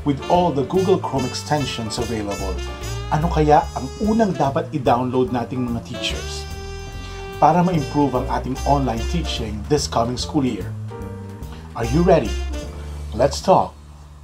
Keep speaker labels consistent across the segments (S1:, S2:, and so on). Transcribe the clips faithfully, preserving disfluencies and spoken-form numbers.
S1: with all the Google Chrome extensions available. Ano kaya ang unang dapat i-download nating mga teachers para ma-improve ang ating online teaching this coming school year? Are you ready? Let's talk!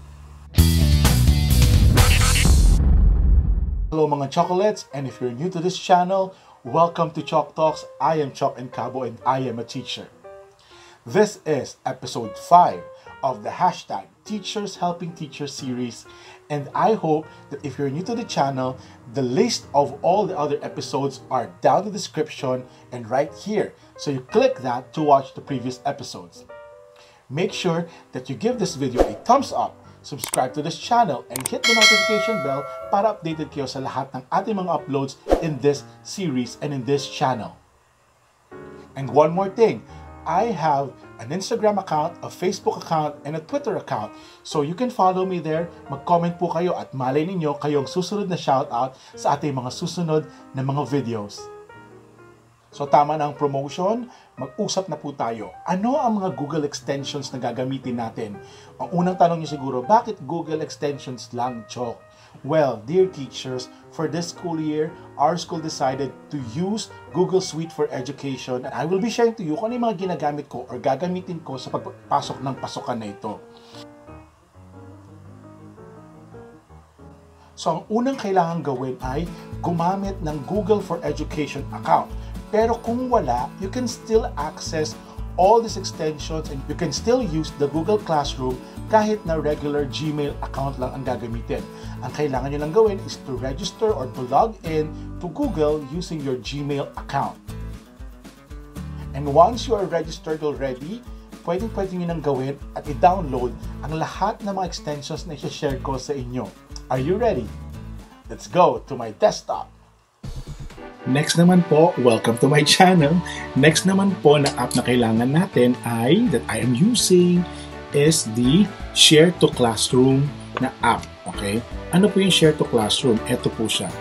S1: Hello mga chocolates, and if you're new to this channel, welcome to ChockTalks. I am Chock and Cabo and I am a teacher. This is episode five of the hashtag Teachers Helping Teachers series, and I hope that if you're new to the channel, the list of all the other episodes are down in the description and right here, so you click that to watch the previous episodes. Make sure that you give this video a thumbs up, subscribe to this channel, and hit the notification bell para updated kayo sa lahat ng ating mga uploads in this series and in this channel. And one more thing, I have an Instagram account, a Facebook account, and a Twitter account. So you can follow me there, mag-comment po kayo at malay ninyo kayong susunod na shoutout sa ating mga susunod na mga videos. So tama na ang promotion, mag-usap na po tayo. Ano ang mga Google extensions na gagamitin natin? Ang unang tanong niyo siguro, bakit Google extensions lang, Chock? Well, dear teachers, for this school year, our school decided to use Google Suite for Education, and I will be sharing to you kung ano yung mga ginagamit ko or gagamitin ko sa pagpasok ng pasukan na ito. So, ang unang kailangan gawin ay gumamit ng Google for Education account. Pero kung wala, you can still access all these extensions and you can still use the Google Classroom kahit na regular Gmail account lang ang gagamitin. Ang kailangan nyo lang gawin is to register or to log in to Google using your Gmail account. And once you are registered already, pwedeng-pwede nyo nang gawin at i-download ang lahat ng mga extensions na i-share ko sa inyo. Are you ready? Let's go to my desktop. Next naman po, welcome to my channel. Next naman po na app na kailangan natin ay, that I am using, is the Share to Classroom na app. Okay? Ano po yung Share to Classroom? Ito po siya.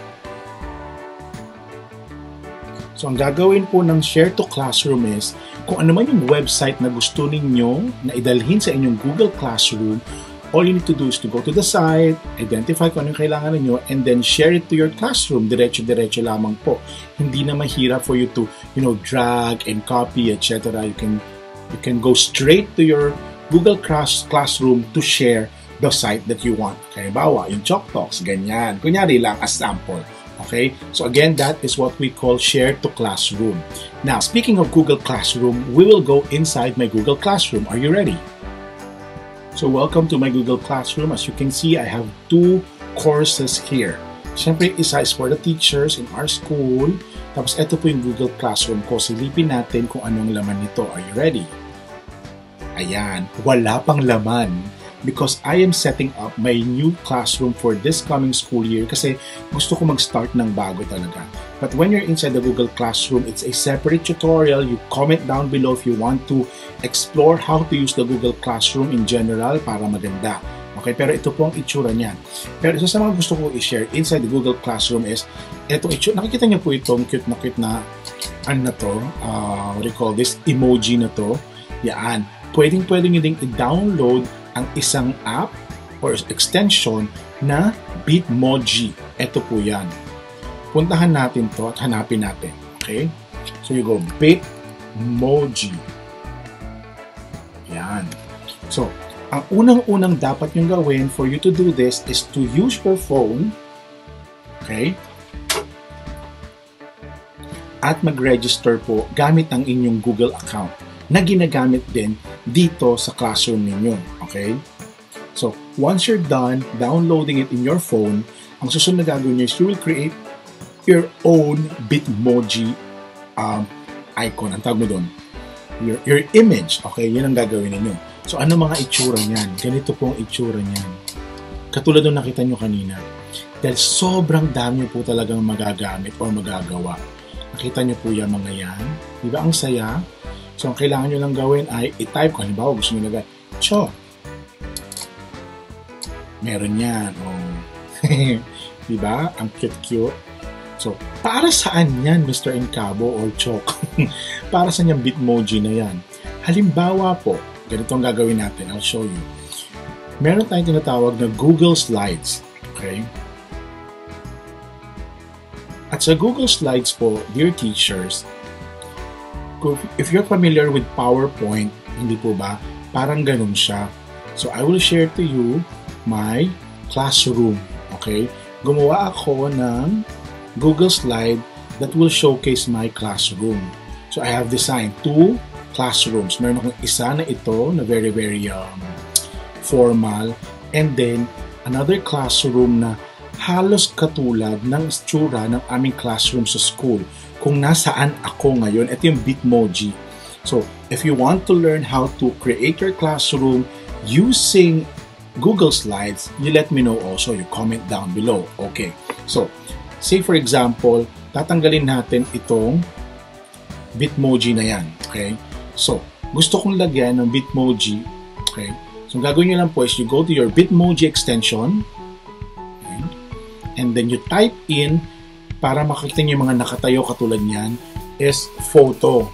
S1: So, ang gagawin po ng Share to Classroom is, kung ano man yung website na gusto ninyo na idalhin sa inyong Google Classroom, all you need to do is to go to the site, identify kung ano yung kailangan ninyo, and then share it to your classroom. Diretso-diretso lamang po. Hindi na mahirap for you to, you know, drag and copy, et cetera. You can, you can go straight to your Google Class, Classroom to share the site that you want. Kaya bawa, yung ChockTalks, ganyan. Kunyari lang as sample. Okay? So again, that is what we call Share to Classroom. Now, speaking of Google Classroom, we will go inside my Google Classroom. Are you ready? So welcome to my Google Classroom. As you can see, I have two courses here. Siyempre, isa is for the teachers in our school. Tapos ito po yung Google Classroom ko. Silipin natin kung anong laman nito. Are you ready? Ayan, wala pang laman. Because I am setting up my new classroom for this coming school year kasi gusto ko mag-start ng bago talaga. But when you're inside the Google Classroom, it's a separate tutorial. You comment down below if you want to explore how to use the Google Classroom in general para maganda. Okay, pero ito po ang itsura niyan. Pero isa sa mga gusto ko i-share inside the Google Classroom is itong itsura. Nakikita niyo po itong cute na cute na ano na to, uh, what do you call this, emoji na to. Yan. Pwedeng-pwedeng nyo ding i-download ang isang app or extension na Bitmoji. Ito po yan. Puntahan natin to at hanapin natin. Okay? So you go Bitmoji. Yan. So, ang unang-unang dapat yung gawin for you to do this is to use your phone. Okay? At mag-register po gamit ang inyong Google account na ginagamit din dito sa classroom ninyo. Okay? So, once you're done downloading it in your phone, ang susunod na gagawin nyo is you will create your own Bitmoji um, icon. Ang tawag mo doon. Your, your image. Okay? Yun ang gagawin ninyo. So, ano mga itsura niyan? Ganito po ang itsura niyan. Katulad nung nakita nyo kanina. Dahil sobrang dami po talagang magagamit o magagawa. Nakita nyo po yan mga yan. Diba ang saya? So, ang kailangan nyo lang gawin ay i-type ko. Halimbawa, gusto nyo lagay, Chock. Meron yan. Oh. Diba? Ang cute-cute. So, para saan yan, Mister Encabo or Chock? Para saan yung Bitmoji na yan? Halimbawa po, ganito ang gagawin natin. I'll show you. meron tayong tinatawag na Google Slides. Okay? At sa Google Slides po, dear teachers, if you're familiar with PowerPoint, hindi po ba, parang ganun siya. So, I will share to you my classroom. Okay? Gumawa ako ng Google Slide that will showcase my classroom. So, I have designed two classrooms. Meron akong isa na ito na very, very um, formal. And then, another classroom na halos katulad ng itsura ng aming classroom sa school. Kung nasaan ako ngayon, ito yung Bitmoji. So, if you want to learn how to create your classroom using Google Slides, you let me know also. You comment down below. Okay. So, say for example, tatanggalin natin itong Bitmoji na yan. Okay. So, gusto kong lagyan ng Bitmoji. Okay. So, gagawin nyo lang po is you go to your Bitmoji extension. Okay. And then you type in, para makita nyo yung mga nakatayo katulad niyan, is photo.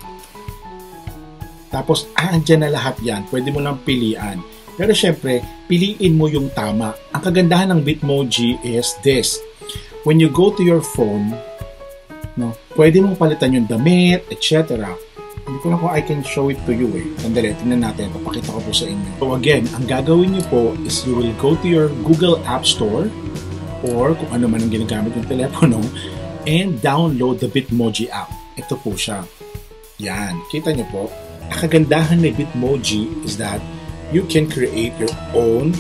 S1: Tapos, andyan na lahat yan. Pwede mo lang pilian. Pero syempre, piliin mo yung tama. Ang kagandahan ng Bitmoji is this. When you go to your phone, no, pwede mong palitan yung damit, et cetera. Hindi ko lang kung I can show it to you eh. Sandali, tingnan natin. Papakita ko po sa inyo. So again, ang gagawin nyo po is you will go to your Google App Store or kung ano man ang ginagamit yung telepono and download the Bitmoji app. Ito po siya. Yan. Kita nyo po. Ang kagandahan ng Bitmoji is that you can create your own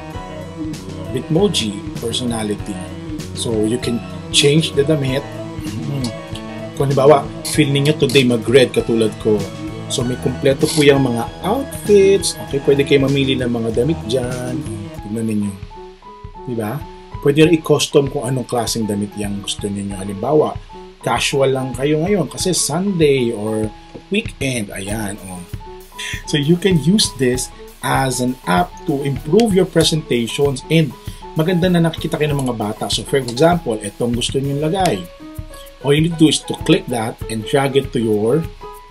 S1: Bitmoji personality. So, you can change the damit. Kung halimbawa, feel ninyo today mag-red katulad ko. So, may kumpleto po yung mga outfits. Okay, pwede kayo mamili ng mga damit dyan. Tignan ninyo. Diba? Pwede rin i-custom kung anong klaseng damit yung gusto niyo. Halimbawa, casual lang kayo ngayon kasi Sunday or weekend. Ayan. Oh. So, you can use this as an app to improve your presentations and maganda na nakikita kayo ng mga bata. So, for example, itong gusto niyo lagay. All you need to do is to click that and drag it to your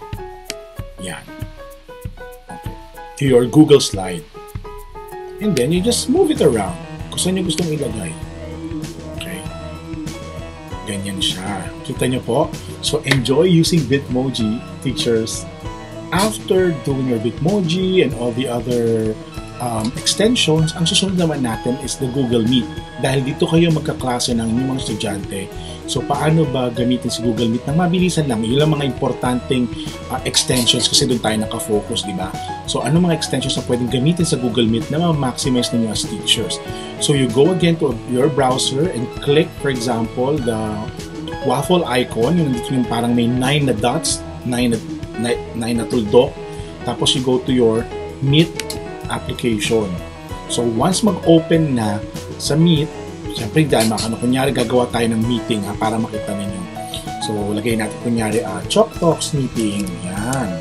S1: yan. Okay. To your Google Slide. And then, you just move it around. Kung saan nyo gustong ilagay. Okay. Ganyan siya. Kita nyo po? So, enjoy using Bitmoji, teachers. After doing your Bitmoji and all the other um, extensions, ang susunod naman natin is the Google Meet. Dahil dito kayo magkaklase ng inyong mga estudyante. So, paano ba gamitin si Google Meet? Nang mabilisan lang. Yun lang mga importanteng uh, extensions kasi doon tayo nakafocus, di ba? So, ano mga extensions na pwedeng gamitin sa Google Meet na ma-maximize ninyo as teachers? So, you go again to your browser and click, for example, the waffle icon. Yung nandito yung parang may nine na dots, nine na, nine, nine na tuldok. Tapos, you go to your Meet application. So, once mag-open na sa Meet, siyempre dahil ano, kunyari gagawa tayo ng meeting ha, para makita ninyo. So, lagay natin kunyari uh, ChockTalks meeting. Yan.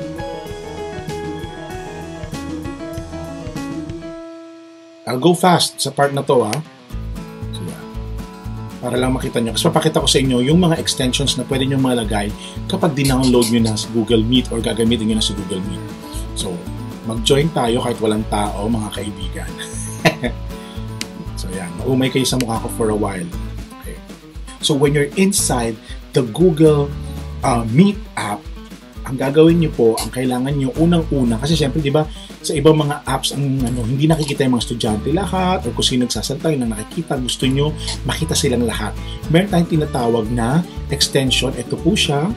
S1: I'll go fast sa part na to ha. So, yeah. Para lang makita nyo. Kasi papakita ko sa inyo yung mga extensions na pwede nyo malagay kapag dinownload nyo na sa Google Meet or gagamitin nyo na sa Google Meet. So, mag-join tayo kahit walang tao, mga kaibigan. So, yan. Maumay kayo sa mukha ko for a while. Okay. So, when you're inside the Google uh, Meet app, ang gagawin nyo po, ang kailangan nyo unang-una, kasi syempre, di ba, sa ibang mga apps, ang ano, hindi nakikita yung mga estudyante lahat, o kung sino nagsasalta, yung nakikita, gusto nyo, makita silang lahat. Meron tayong tinatawag na extension. Ito po siya.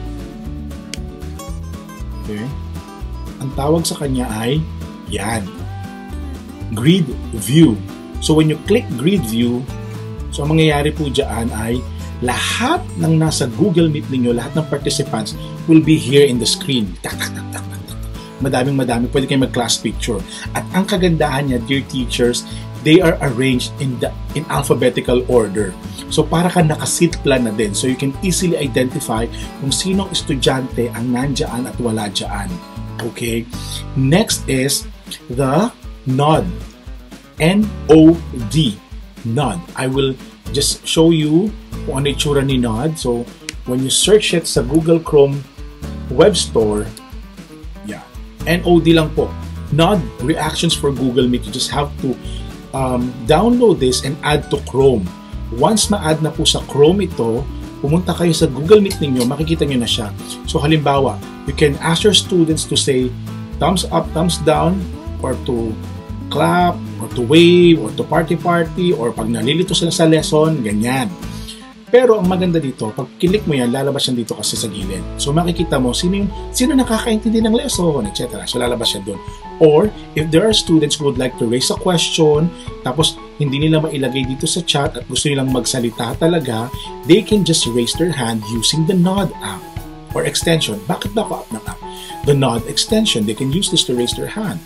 S1: Okay. Ang tawag sa kanya ay, yan, Grid View. So, when you click Grid View, so ang mangyayari po dyan ay lahat ng nasa Google Meet ninyo, lahat ng participants will be here in the screen. Tak, tak, tak, tak, tak. Madaming madami. Pwede kayo mag-class picture. At ang kagandahan niya, dear teachers, they are arranged in the in alphabetical order. So, para ka nakasitplan na din. So, you can easily identify kung sinong estudyante ang nandyan at wala dyan. Okay? Next is the Nod. N O D. Nod. I will just show you kung ano itsura ni Nod. So, when you search it sa Google Chrome Web Store, yeah, N O D lang po. Nod reactions for Google Meet, you just have to um, download this and add to Chrome. Once ma-add na po sa Chrome ito, pumunta kayo sa Google Meet ninyo, makikita nyo na siya. So halimbawa, you can ask your students to say thumbs up, thumbs down, or to clap, or to wave, or to party-party, or pag nalilito sila sa lesson, ganyan. Pero ang maganda dito, pag kilik mo yan, lalabas yan dito kasi sa gilid. So makikita mo sino yung, sino nakakaintindi ng lesson, et cetera. So lalabas yan doon. Or if there are students who would like to raise a question, tapos hindi nila mailagay dito sa chat at gusto nilang magsalita talaga, they can just raise their hand using the Nod app or extension. Bakit ba ako app ng app? The Nod extension, they can use this to raise their hand.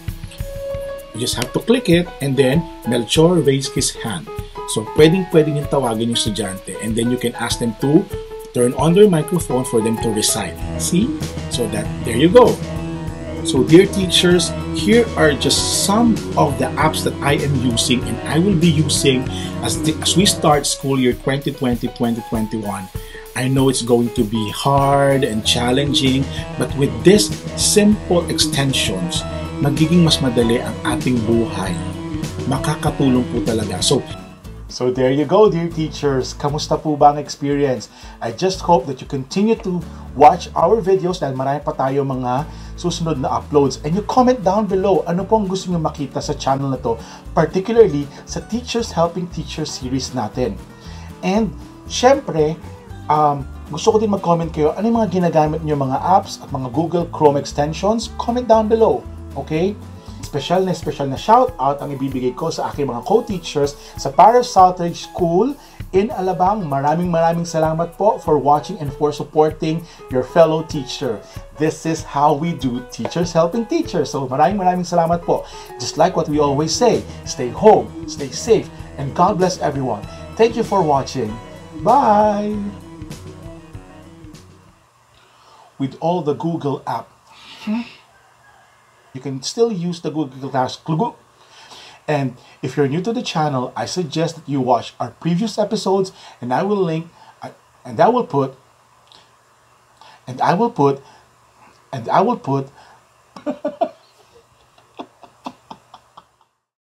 S1: You just have to click it and then Melchor raised his hand. So, pwedeng-pwedeng yung tawagin yung estudyante and then you can ask them to turn on their microphone for them to recite. See? So that, there you go. So, dear teachers, here are just some of the apps that I am using and I will be using as, the, as we start school year twenty twenty to twenty twenty-one. I know it's going to be hard and challenging, but with these simple extensions, magiging mas madali ang ating buhay. Makakatulong po talaga. So, So there you go, dear teachers. Kamusta po ba ang experience? I just hope that you continue to watch our videos dahil marami pa tayo mga susunod na uploads. And you comment down below ano pong gusto nyo makita sa channel na to, particularly sa Teachers Helping Teachers series natin. And syempre, um, gusto ko din mag-comment kayo ano yung mga ginagamit nyo mga apps at mga Google Chrome extensions. Comment down below, okay? Special na special na shout out ang ibibigay ko sa aking mga co-teachers sa Paris Southridge School in Alabang. Maraming maraming salamat po for watching and for supporting your fellow teacher. This is how we do Teachers Helping Teachers. So maraming maraming salamat po. Just like what we always say, stay home, stay safe, and God bless everyone. Thank you for watching. Bye! With all the Google app, you can still use the Google Class. And if you're new to the channel, I suggest that you watch our previous episodes, and I will link, and I will put, and I will put, and I will put